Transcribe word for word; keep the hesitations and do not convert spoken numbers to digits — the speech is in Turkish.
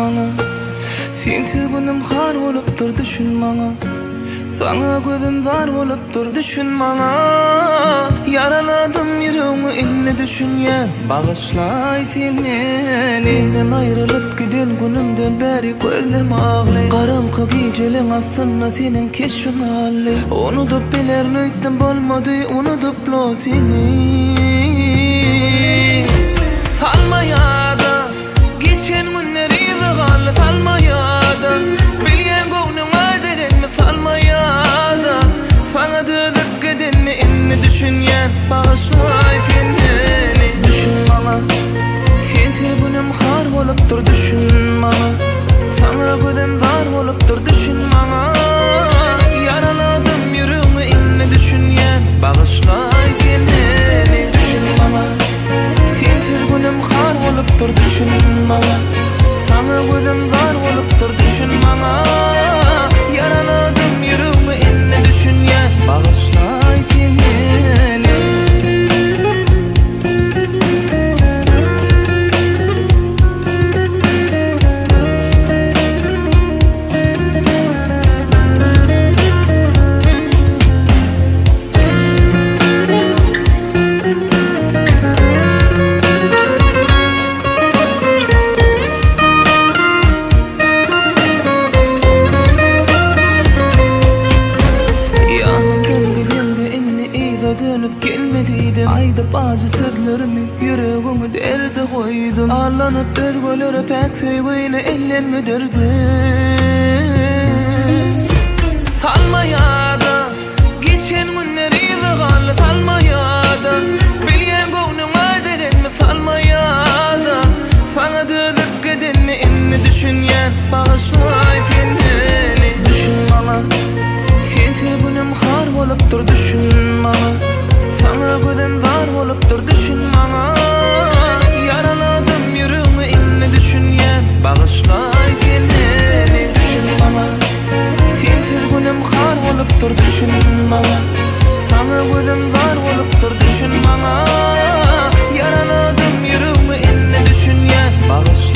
bana. Sensiz günüm har bolupdyr düşün bana. Sana gözüm zar bolupdyr düşün bana. Yaraladım yüreğimi inni düşünýän, bağışlay sen meni. Senden ayrılıp giden günümden beri gözüm ağly. Garaňky geceleň aslynda senin keşfin haly. Unutup bilerin öýtdim bolmady, unutupla seni. Salma yada, geçen günleri ýaly salma yada. Bilgen gownuň adedenmi salma yada. Sana dözüp gidenmi inni düşünýän, bağışlay sen meni. Düşün bana, sensiz günüm har bolupdyr düşün bana. Sana gözüm zar bolupdyr düşün bana. Yaraladım yüreğimi inni düşünýän, bağışlay sen meni. Düşün bana, sensiz günüm har bolupdyr düşün bana. Sana gözüm zar bolupdyr düşün bana. Yaraladım yüreğimi inni düşünýän, bağışlay sen meni. Dönüp gelmediydim, ayda bazı sözlerimi yüreğimi derde koydum. Ağlanıp özgölere pek sevgini ellerimi derdim. Salma yada, geçen günleri ýaly salma yada. Bilgen gownuň adedenmi salma yada. Sana dözüp gidenmi inni düşünýän, bağışlay sen meni. Düşün bana, sensiz günüm har bolupdyr düşün bana. Sana gözüm zar bolupdyr düşün bana. Yaraladım yüreğimi inni düşünýän, bağışlay sen meni. Düşün bana, sensiz günüm har bolupdyr düşün bana. Sana gözüm zar bolupdyr düşün bana. Yaraladım yüreğimi inni düşünýän, bağışlay